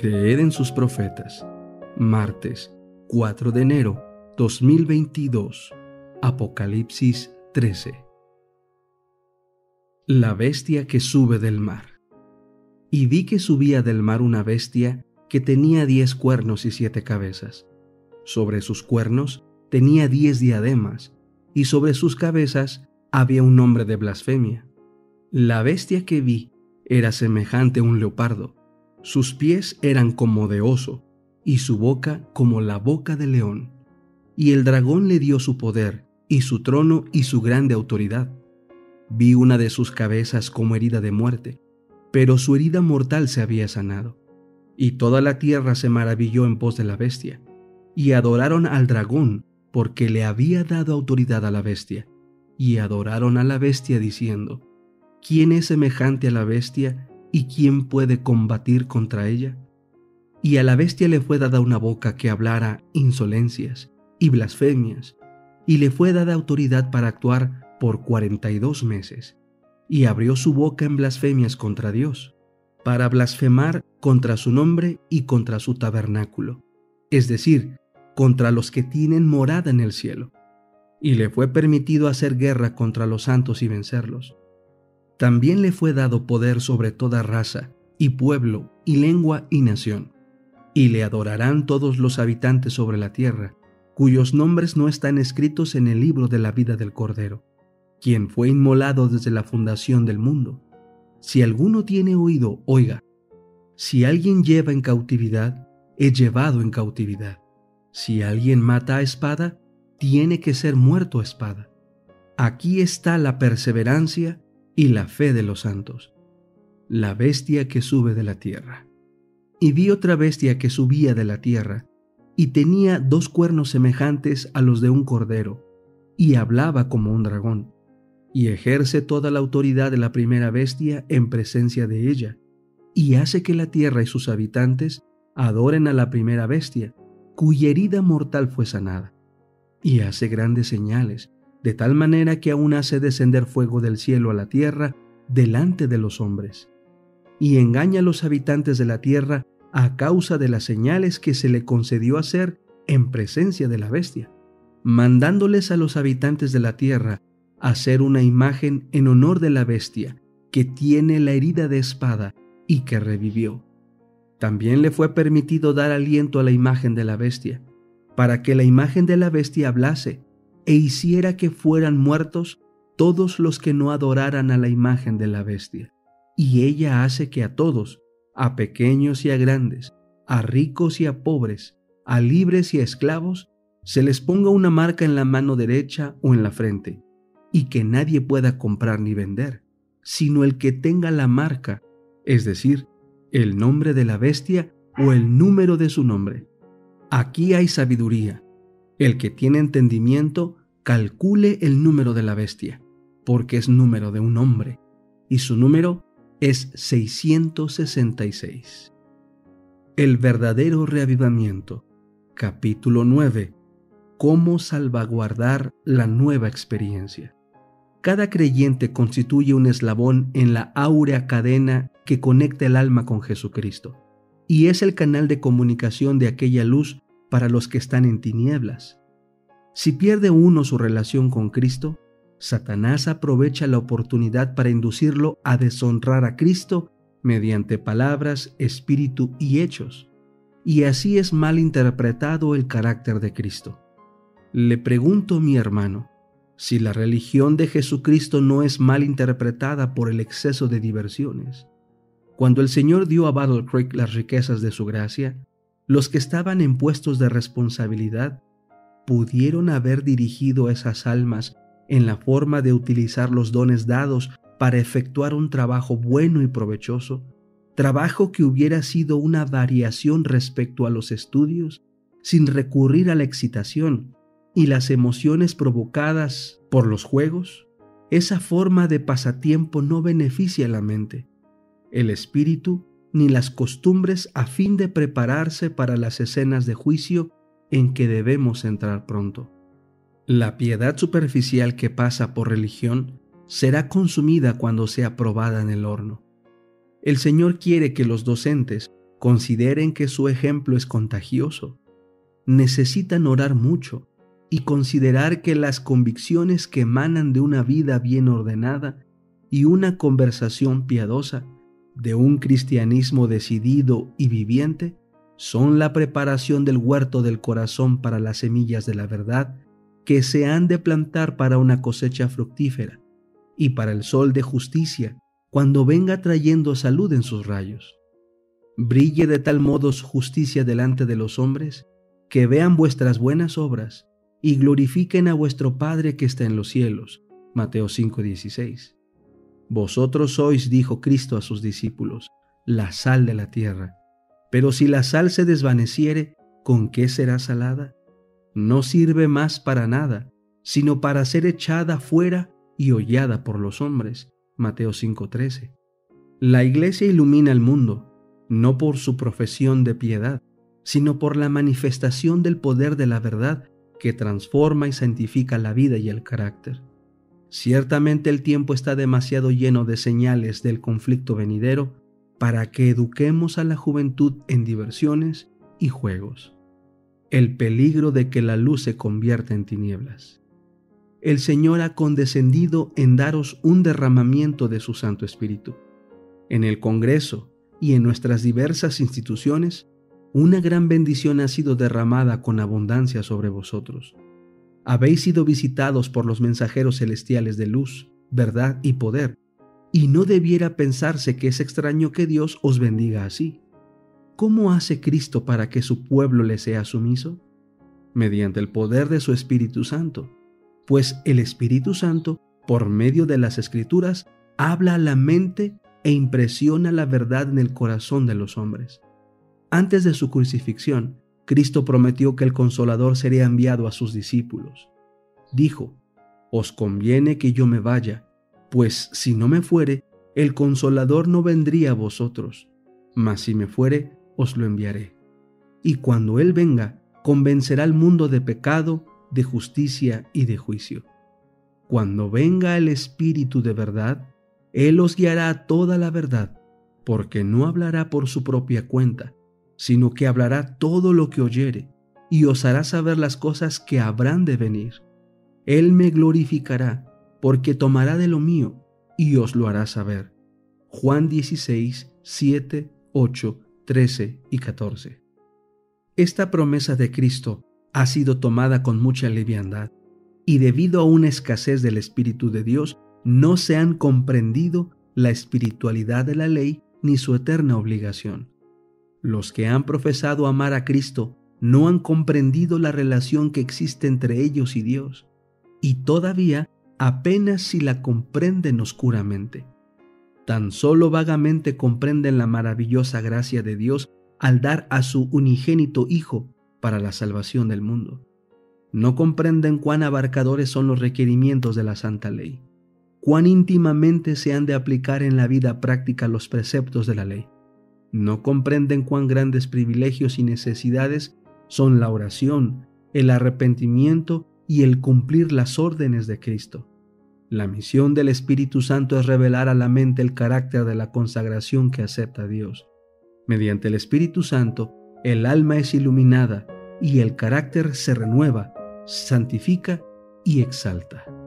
Creed en sus profetas. Martes, 4 de enero 2022. Apocalipsis 13. La bestia que sube del mar. Y vi que subía del mar una bestia que tenía 10 cuernos y 7 cabezas. Sobre sus cuernos tenía 10 diademas, y sobre sus cabezas había un nombre de blasfemia. La bestia que vi era semejante a un leopardo. Sus pies eran como de oso, y su boca como la boca de león. Y el dragón le dio su poder, y su trono y su grande autoridad. Vi una de sus cabezas como herida de muerte, pero su herida mortal se había sanado. Y toda la tierra se maravilló en pos de la bestia, y adoraron al dragón, porque le había dado autoridad a la bestia, y adoraron a la bestia diciendo: ¿Quién es semejante a la bestia, y quién puede combatir contra ella? Y a la bestia le fue dada una boca que hablara insolencias y blasfemias, y le fue dada autoridad para actuar por 42 meses, y abrió su boca en blasfemias contra Dios, para blasfemar contra su nombre y contra su tabernáculo, es decir, contra los que tienen morada en el cielo. Y le fue permitido hacer guerra contra los santos y vencerlos. También le fue dado poder sobre toda raza, y pueblo, y lengua, y nación. Y le adorarán todos los habitantes sobre la tierra, cuyos nombres no están escritos en el libro de la vida del Cordero, quien fue inmolado desde la fundación del mundo. Si alguno tiene oído, oiga. Si alguien lleva en cautividad, es llevado en cautividad. Si alguien mata a espada, tiene que ser muerto a espada. Aquí está la perseverancia y la fe de los santos. La bestia que sube de la tierra. Y vi otra bestia que subía de la tierra, y tenía 2 cuernos semejantes a los de un cordero, y hablaba como un dragón, y ejerce toda la autoridad de la primera bestia en presencia de ella, y hace que la tierra y sus habitantes adoren a la primera bestia, cuya herida mortal fue sanada, y hace grandes señales, de tal manera que aún hace descender fuego del cielo a la tierra delante de los hombres, y engaña a los habitantes de la tierra a causa de las señales que se le concedió hacer en presencia de la bestia, mandándoles a los habitantes de la tierra hacer una imagen en honor de la bestia, que tiene la herida de espada y que revivió. También le fue permitido dar aliento a la imagen de la bestia, para que la imagen de la bestia hablase, e hiciera que fueran muertos todos los que no adoraran a la imagen de la bestia. Y ella hace que a todos, a pequeños y a grandes, a ricos y a pobres, a libres y a esclavos, se les ponga una marca en la mano derecha o en la frente, y que nadie pueda comprar ni vender, sino el que tenga la marca, es decir, el nombre de la bestia o el número de su nombre. Aquí hay sabiduría. El que tiene entendimiento, calcule el número de la bestia, porque es número de un hombre, y su número es 666. El verdadero reavivamiento. Capítulo 9. Cómo salvaguardar la nueva experiencia. Cada creyente constituye un eslabón en la áurea cadena que conecta el alma con Jesucristo, y es el canal de comunicación de aquella luz para los que están en tinieblas. Si pierde uno su relación con Cristo, Satanás aprovecha la oportunidad para inducirlo a deshonrar a Cristo mediante palabras, espíritu y hechos, y así es mal interpretado el carácter de Cristo. Le pregunto, mi hermano, si la religión de Jesucristo no es mal interpretada por el exceso de diversiones. Cuando el Señor dio a Battle Creek las riquezas de su gracia, los que estaban en puestos de responsabilidad pudieron haber dirigido esas almas en la forma de utilizar los dones dados para efectuar un trabajo bueno y provechoso, trabajo que hubiera sido una variación respecto a los estudios, sin recurrir a la excitación y las emociones provocadas por los juegos. Esa forma de pasatiempo no beneficia a la mente, el espíritu ni las costumbres a fin de prepararse para las escenas de juicio en que debemos entrar pronto. La piedad superficial que pasa por religión será consumida cuando sea probada en el horno. El Señor quiere que los docentes Consideren que su ejemplo es contagioso. Necesitan orar mucho y considerar que las convicciones que emanan de una vida bien ordenada y una conversación piadosa, de un cristianismo decidido y viviente, son la preparación del huerto del corazón para las semillas de la verdad que se han de plantar para una cosecha fructífera y para el sol de justicia cuando venga trayendo salud en sus rayos. Brille de tal modo su justicia delante de los hombres, que vean vuestras buenas obras y glorifiquen a vuestro Padre que está en los cielos. Mateo 5:16. Vosotros sois, dijo Cristo a sus discípulos, la sal de la tierra. Pero si la sal se desvaneciere, ¿con qué será salada? No sirve más para nada, sino para ser echada fuera y hollada por los hombres. Mateo 5:13. La Iglesia ilumina el mundo, no por su profesión de piedad, sino por la manifestación del poder de la verdad que transforma y santifica la vida y el carácter. Ciertamente el tiempo está demasiado lleno de señales del conflicto venidero para que eduquemos a la juventud en diversiones y juegos. El peligro de que la luz se convierta en tinieblas. El Señor ha condescendido en daros un derramamiento de su Santo Espíritu. En el Congreso y en nuestras diversas instituciones, una gran bendición ha sido derramada con abundancia sobre vosotros. Habéis sido visitados por los mensajeros celestiales de luz, verdad y poder, y no debiera pensarse que es extraño que Dios os bendiga así. ¿Cómo hace Cristo para que su pueblo le sea sumiso? Mediante el poder de su Espíritu Santo, pues el Espíritu Santo, por medio de las Escrituras, habla a la mente e impresiona la verdad en el corazón de los hombres. Antes de su crucifixión, Cristo prometió que el Consolador sería enviado a sus discípulos. Dijo: «Os conviene que yo me vaya, pues si no me fuere, el Consolador no vendría a vosotros, mas si me fuere, os lo enviaré. Y cuando Él venga, convencerá al mundo de pecado, de justicia y de juicio. Cuando venga el Espíritu de verdad, Él os guiará a toda la verdad, porque no hablará por su propia cuenta, sino que hablará todo lo que oyere, y os hará saber las cosas que habrán de venir. Él me glorificará, porque tomará de lo mío, y os lo hará saber». Juan 16, 7, 8, 13 y 14. Esta promesa de Cristo ha sido tomada con mucha liviandad, y debido a una escasez del Espíritu de Dios, no se han comprendido la espiritualidad de la ley ni su eterna obligación. Los que han profesado amar a Cristo no han comprendido la relación que existe entre ellos y Dios, y todavía apenas si la comprenden oscuramente. Tan solo vagamente comprenden la maravillosa gracia de Dios al dar a su unigénito Hijo para la salvación del mundo. No comprenden cuán abarcadores son los requerimientos de la santa ley, cuán íntimamente se han de aplicar en la vida práctica los preceptos de la ley. No comprenden cuán grandes privilegios y necesidades son la oración, el arrepentimiento y el cumplir las órdenes de Cristo. La misión del Espíritu Santo es revelar a la mente el carácter de la consagración que acepta Dios. Mediante el Espíritu Santo, el alma es iluminada y el carácter se renueva, santifica y exalta.